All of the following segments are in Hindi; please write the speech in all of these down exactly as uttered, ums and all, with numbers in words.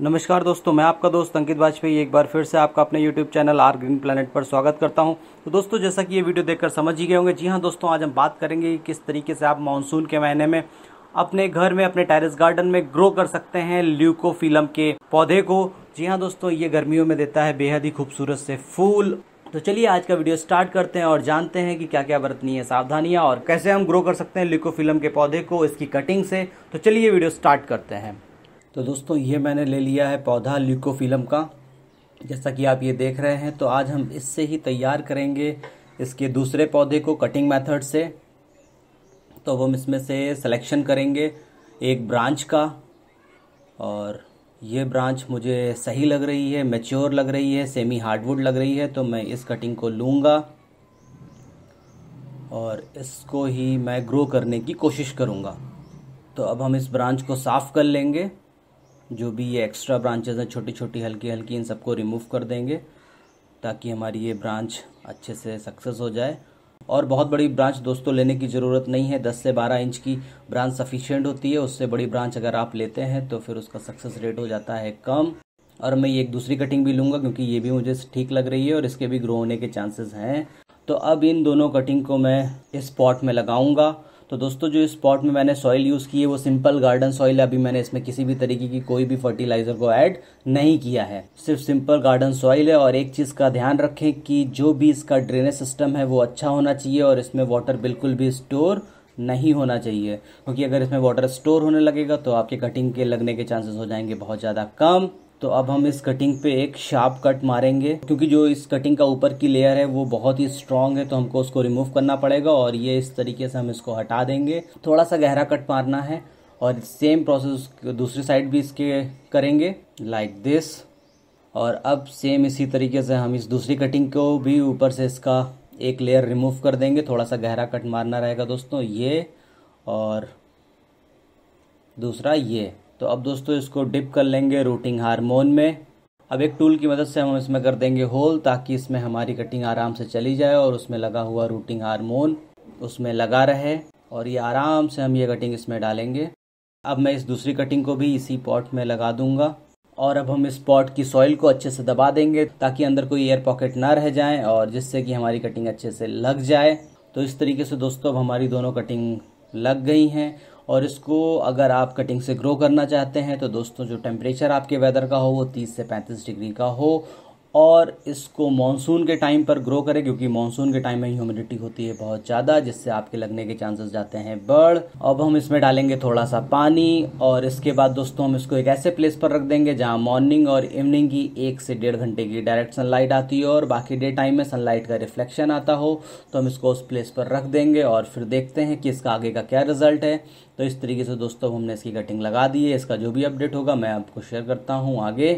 नमस्कार दोस्तों, मैं आपका दोस्त अंकित वाजपेयी एक बार फिर से आपका अपने YouTube channel R green planet पर स्वागत करता हूं। तो दोस्तों, जैसा कि ये वीडियो देखकर समझ ही गए होंगे, जी हां दोस्तों, आज हम बात करेंगे कि किस तरीके से आप मानसून के महीने में अपने घर में, अपने टेरेस गार्डन में ग्रो कर सकते हैं ल्यूकोफिलम के पौधे को। जी हाँ दोस्तों, ये गर्मियों में देता है बेहद ही खूबसूरत से फूल। तो चलिए आज का वीडियो स्टार्ट करते हैं और जानते हैं कि क्या क्या बरतनी है सावधानियां और कैसे हम ग्रो कर सकते हैं ल्यूकोफिलम के पौधे को इसकी कटिंग से। तो चलिए वीडियो स्टार्ट करते हैं। तो दोस्तों, ये मैंने ले लिया है पौधा ल्यूकोफिलम का, जैसा कि आप ये देख रहे हैं। तो आज हम इससे ही तैयार करेंगे इसके दूसरे पौधे को कटिंग मेथड से। तो हम इसमें से सिलेक्शन करेंगे एक ब्रांच का, और ये ब्रांच मुझे सही लग रही है, मैच्योर लग रही है, सेमी हार्डवुड लग रही है। तो मैं इस कटिंग को लूँगा और इसको ही मैं ग्रो करने की कोशिश करूँगा। तो अब हम इस ब्रांच को साफ़ कर लेंगे। जो भी ये एक्स्ट्रा ब्रांचेस हैं, छोटी छोटी हल्की हल्की, इन सबको रिमूव कर देंगे ताकि हमारी ये ब्रांच अच्छे से सक्सेस हो जाए। और बहुत बड़ी ब्रांच दोस्तों लेने की ज़रूरत नहीं है, दस से बारह इंच की ब्रांच सफिशिएंट होती है। उससे बड़ी ब्रांच अगर आप लेते हैं तो फिर उसका सक्सेस रेट हो जाता है कम। और मैं ये एक दूसरी कटिंग भी लूँगा क्योंकि ये भी मुझे ठीक लग रही है और इसके भी ग्रो होने के चांसेस हैं। तो अब इन दोनों कटिंग को मैं इस पॉट में लगाऊंगा। तो दोस्तों, जो इस पॉट में मैंने सॉइल यूज़ की है वो सिंपल गार्डन सॉइल है। अभी मैंने इसमें किसी भी तरीके की कोई भी फर्टिलाइज़र को ऐड नहीं किया है, सिर्फ सिंपल गार्डन सॉइल है। और एक चीज़ का ध्यान रखें कि जो भी इसका ड्रेनेज सिस्टम है वो अच्छा होना चाहिए और इसमें वाटर बिल्कुल भी स्टोर नहीं होना चाहिए, क्योंकि अगर इसमें वाटर स्टोर होने लगेगा तो आपके कटिंग के लगने के चांसेस हो जाएंगे बहुत ज़्यादा कम। तो अब हम इस कटिंग पे एक शार्प कट मारेंगे, क्योंकि जो इस कटिंग का ऊपर की लेयर है वो बहुत ही स्ट्रांग है, तो हमको उसको रिमूव करना पड़ेगा। और ये इस तरीके से हम इसको हटा देंगे। थोड़ा सा गहरा कट मारना है और सेम प्रोसेस दूसरी साइड भी इसके करेंगे लाइक दिस। और अब सेम इसी तरीके से हम इस दूसरी कटिंग को भी ऊपर से इसका एक लेयर रिमूव कर देंगे। थोड़ा सा गहरा कट मारना रहेगा दोस्तों, ये और दूसरा ये। तो अब दोस्तों इसको डिप कर लेंगे रूटिंग हार्मोन में। अब एक टूल की मदद से हम इसमें कर देंगे होल, ताकि इसमें हमारी कटिंग आराम से चली जाए और उसमें लगा हुआ रूटिंग हार्मोन उसमें लगा रहे। और ये आराम से हम ये कटिंग इसमें डालेंगे। अब मैं इस दूसरी कटिंग को भी इसी पॉट में लगा दूंगा। और अब हम इस पॉट की सॉइल को अच्छे से दबा देंगे ताकि अंदर कोई एयर पॉकेट ना रह जाए और जिससे कि हमारी कटिंग अच्छे से लग जाए। तो इस तरीके से दोस्तों अब हमारी दोनों कटिंग लग गई हैं। और इसको अगर आप कटिंग से ग्रो करना चाहते हैं तो दोस्तों जो टेम्परेचर आपके वेदर का हो वो तीस से पैंतीस डिग्री का हो, और इसको मानसून के टाइम पर ग्रो करें, क्योंकि मानसून के टाइम में ह्यूमिडिटी होती है बहुत ज़्यादा, जिससे आपके लगने के चांसेस जाते हैं बढ़। अब हम इसमें डालेंगे थोड़ा सा पानी और इसके बाद दोस्तों हम इसको एक ऐसे प्लेस पर रख देंगे जहाँ मॉर्निंग और इवनिंग की एक से डेढ़ घंटे की डायरेक्ट सनलाइट आती है और बाकी डे टाइम में सनलाइट का रिफ्लेक्शन आता हो। तो हम इसको उस प्लेस पर रख देंगे और फिर देखते हैं कि इसका आगे का क्या रिजल्ट है। तो इस तरीके से दोस्तों हमने इसकी कटिंग लगा दी है। इसका जो भी अपडेट होगा मैं आपको शेयर करता हूँ आगे।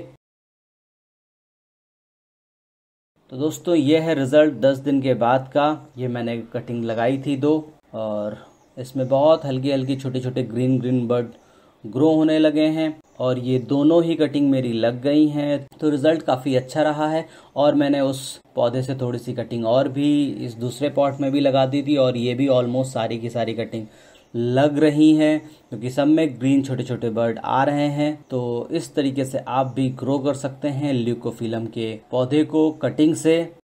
तो दोस्तों ये है रिज़ल्ट दस दिन के बाद का। ये मैंने कटिंग लगाई थी दो, और इसमें बहुत हल्की हल्की छोटे छोटे ग्रीन ग्रीन बर्ड ग्रो होने लगे हैं और ये दोनों ही कटिंग मेरी लग गई हैं। तो रिज़ल्ट काफ़ी अच्छा रहा है। और मैंने उस पौधे से थोड़ी सी कटिंग और भी इस दूसरे पॉट में भी लगा दी थी, और ये भी ऑलमोस्ट सारी की सारी कटिंग लग रही हैं, क्योंकि सब में ग्रीन छोटे छोटे बर्ड आ रहे हैं। तो इस तरीके से आप भी ग्रो कर सकते हैं ल्यूकोफिलम के पौधे को कटिंग से।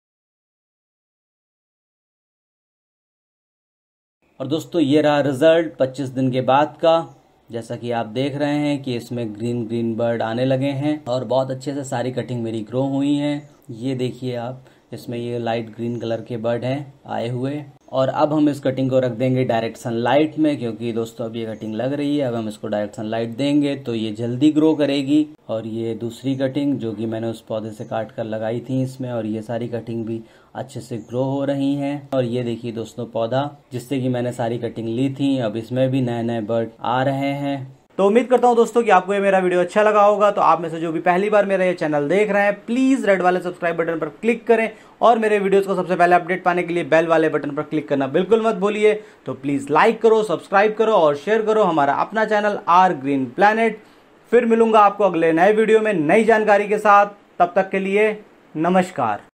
और दोस्तों ये रहा रिजल्ट पच्चीस दिन के बाद का। जैसा कि आप देख रहे हैं कि इसमें ग्रीन ग्रीन बर्ड आने लगे हैं और बहुत अच्छे से सारी कटिंग मेरी ग्रो हुई हैं। ये देखिए आप, इसमें ये लाइट ग्रीन कलर के बर्ड हैं आए हुए। और अब हम इस कटिंग को रख देंगे डायरेक्ट सनलाइट में, क्योंकि दोस्तों अब ये कटिंग लग रही है। अब हम इसको डायरेक्ट सनलाइट देंगे तो ये जल्दी ग्रो करेगी। और ये दूसरी कटिंग जो कि मैंने उस पौधे से काट कर लगाई थी इसमें, और ये सारी कटिंग भी अच्छे से ग्रो हो रही हैं। और ये देखिए दोस्तों पौधा जिससे कि मैंने सारी कटिंग ली थी, अब इसमें भी नए नए बर्ड आ रहे हैं। तो उम्मीद करता हूं दोस्तों कि आपको ये मेरा वीडियो अच्छा लगा होगा। तो आप में से जो भी पहली बार मेरा ये चैनल देख रहे हैं, प्लीज रेड वाले सब्सक्राइब बटन पर क्लिक करें और मेरे वीडियोस को सबसे पहले अपडेट पाने के लिए बेल वाले बटन पर क्लिक करना बिल्कुल मत भूलिए। तो प्लीज लाइक करो, सब्सक्राइब करो और शेयर करो हमारा अपना चैनल आर ग्रीन प्लैनेट। फिर मिलूंगा आपको अगले नए वीडियो में नई जानकारी के साथ। तब तक के लिए नमस्कार।